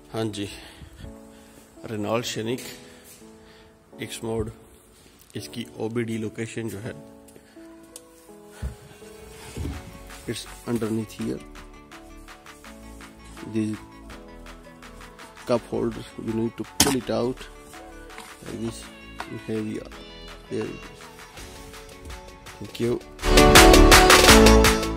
हाँ जी, Renault Scenic X Mod, इसकी OBD लोकेशन जो है it's underneath here. This cup holder, you need to pull it out like this. You have there it is. Thank you.